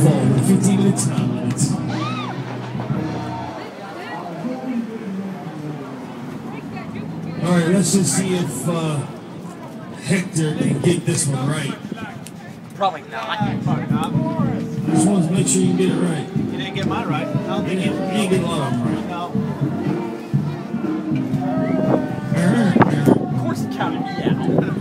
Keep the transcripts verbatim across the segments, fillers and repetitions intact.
fall with fifteen minute time limits. Alright, let's just see if uh, Hector can get this one right. Probably not. Probably not. I just want to make sure you get it right. You didn't get mine right. I don't think you you didn't get a lot of them right. No. Of course it counted me out.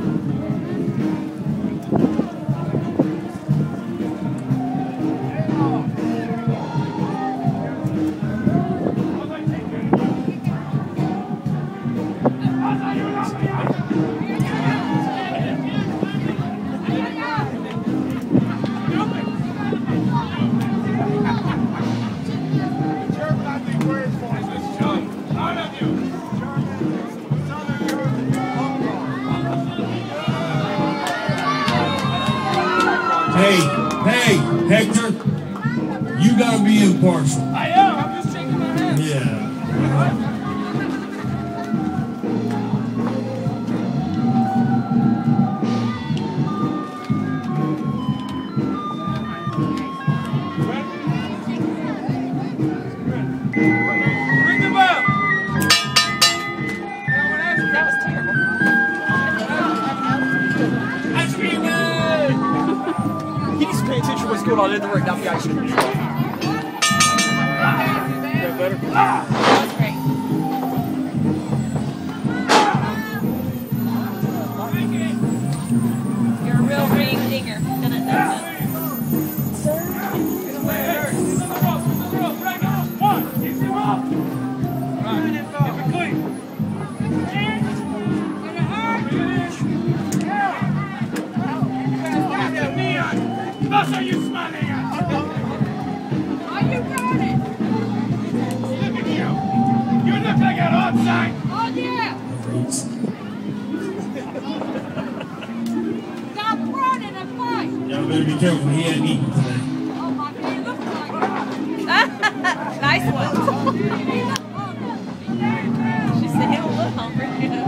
Hey, hey, Hector, you gotta be impartial. I am, I'm just shaking my head. Yeah. Ring the bell. That was terrible. Ice cream man! He needs to pay attention to what's going on in the ring, not the ice cream truck. That better? Ah! That was great. You're a real ring dinger. Dun, dun, dun, dun. That's how you smiling at? Oh, you got it. Look at you. You look like an outside. Oh, yeah. Stop running and fight. Y'all better be careful, he hadn't eaten today. Oh, my God, you look like it. Nice one. She said he don't look hungry.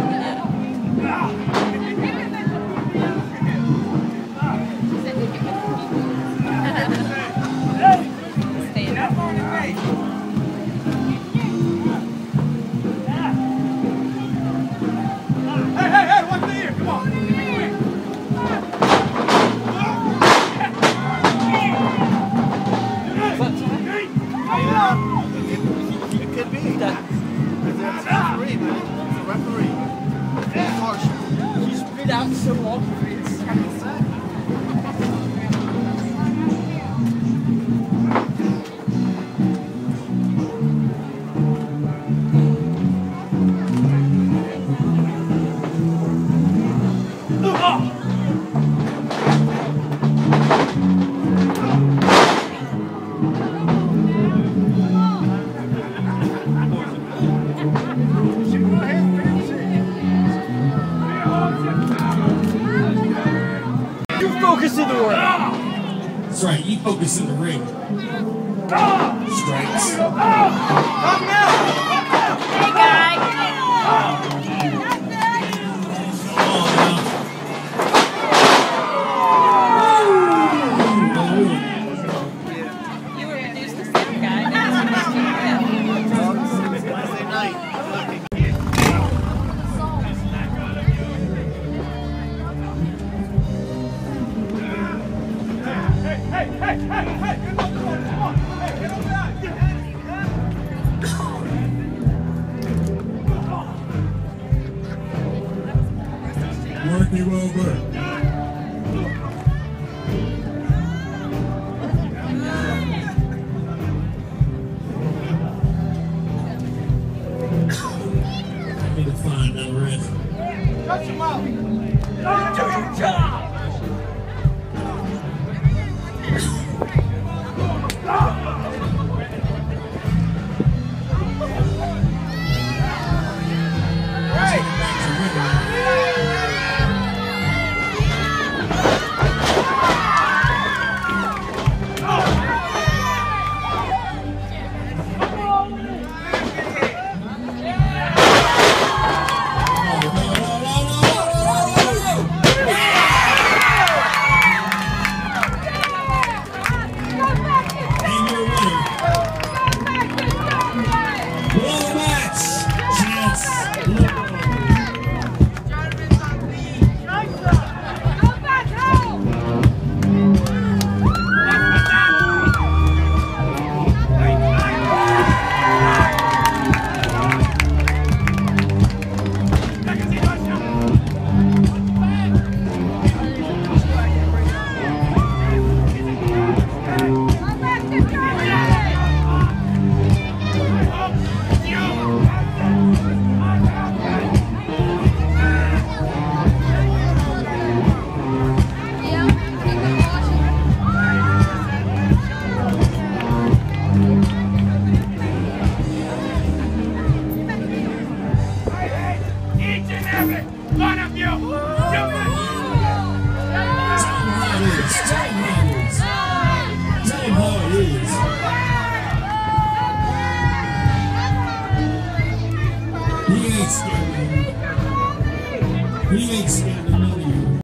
Out so long for you. It's kind of sad. Focus in the ring. That's right, you focus in the ring. Strikes. Come now. Hey, guy. You were reduced to seven, guy. Wednesday night. Hey, hey, hey, hey, get on the floor, come on. Hey, get over there. He ain't scared.